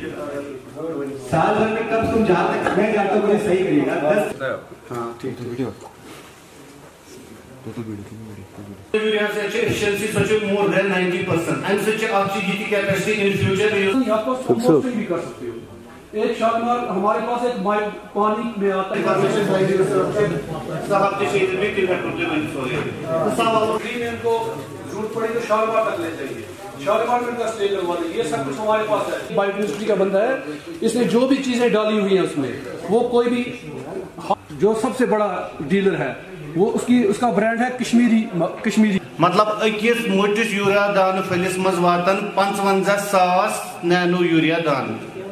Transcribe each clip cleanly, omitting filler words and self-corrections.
साल भर में कब तुम जहाँ तक मैं जाता हूँ सही करिएगा 10। हाँ ठीक है वीडियो यूरिया से efficiency such more than 90% and such आपकी जीटी कैपेसिटी इन फ्यूचर आप तो कंपोस्टिंग भी कर सकते हो। एक शाकनार हमारे पास एक पानी में आता है को जरूरत पड़ी तो शालमार तक ले जाइए, शालमार में का स्टे लगवा देंगे। ये सब कुछ हमारे पास है। बायोकेमिस्ट्री का बंदा है, इसने जो भी चीजें डाली हुई हैं उसमें, वो कोई भी जो सबसे बड़ा डीलर है वो उसका ब्रांड है कश्मीरी। मतलब अकिस मोटिस यूरिया दान फलिस मज वातन 55,000 नैनो यूरिया दान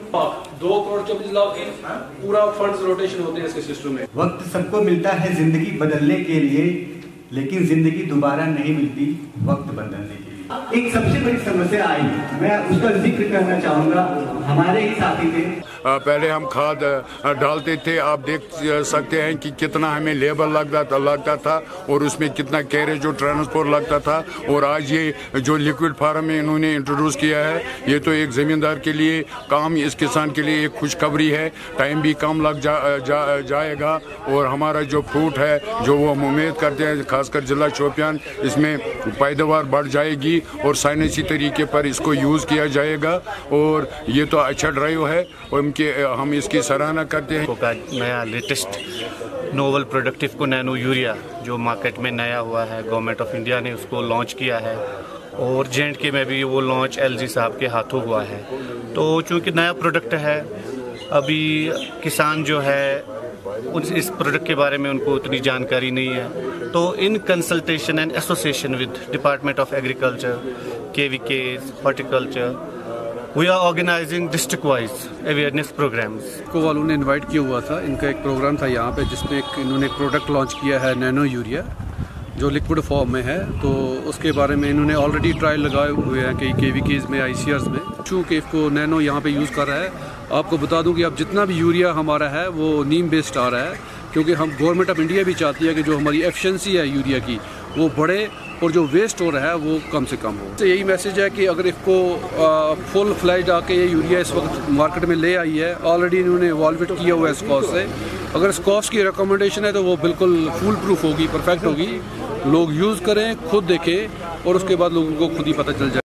2,24 लाख की पूरा फंड्स रोटेशन होते हैं इसके सिस्टम में। वक्त सबको मिलता है जिंदगी बदलने के लिए, लेकिन जिंदगी दोबारा नहीं मिलती वक्त बदलने के लिए। एक सबसे बड़ी समस्या आई, मैं उसका जिक्र करना चाहूंगा। हमारे ही साथी थे, पहले हम खाद डालते थे, आप देख सकते हैं कि कितना हमें लेबर लगता था और उसमें कितना कैरेज और ट्रांसपोर्ट लगता था। और आज ये जो लिक्विड फार्म में इन्होंने इंट्रोड्यूस किया है, ये तो एक ज़मींदार के लिए काम, इस किसान के लिए एक खुशखबरी है। टाइम भी कम लग जाएगा और हमारा जो फ्रूट है जो वो हम उम्मीद करते हैं, खासकर जिला शोपियान, इसमें पैदावार बढ़ जाएगी और साइंसी तरीके पर इसको यूज़ किया जाएगा। और ये तो अच्छा ड्राइव है और हम इसकी सराहना करते हैं। का नया latest novel product IFFCO nano urea जो मार्केट में नया हुआ है, गवर्नमेंट ऑफ इंडिया ने उसको लॉन्च किया है और J&K में भी वो लॉन्च LG साहब के हाथों हुआ है। तो चूँकि नया प्रोडक्ट है, अभी किसान जो है इस प्रोडक्ट के बारे में उनको उतनी जानकारी नहीं है, तो in consultation and association with department of agriculture, KVK, horticulture, we are organizing district wise awareness programs. को वालों ने इनवाइट किया हुआ था, इनका एक प्रोग्राम था यहाँ पे जिसमें इन्होंने एक प्रोडक्ट लॉन्च किया है नैनो यूरिया जो लिक्विड फॉर्म में है। तो उसके बारे में इन्होंने ऑलरेडी ट्रायल लगाए हुए हैं कई KVKs में, ICRs में। चूँकि इसको नैनो यहाँ पे यूज़ कर रहा है, आपको बता दूं कि अब जितना भी यूरिया हमारा है वो नीम बेस्ड आ रहा है, क्योंकि हम गवर्नमेंट ऑफ इंडिया भी चाहती है कि जो हमारी एफिशिएंसी है यूरिया की वो बढ़े और जो वेस्ट हो रहा है वो कम से कम हो। तो यही मैसेज है कि अगर इसको फुल फ्लैज आके ये यूरिया इस वक्त मार्केट में ले आई है, ऑलरेडी इन्होंने इवॉल्वेट किया हुआ है स्कॉच से। अगर स्कॉच की रिकमेंडेशन है तो वो बिल्कुल फुल प्रूफ होगी, परफेक्ट होगी। लोग यूज़ करें, खुद देखें और उसके बाद लोगों को खुद ही पता चल जाए।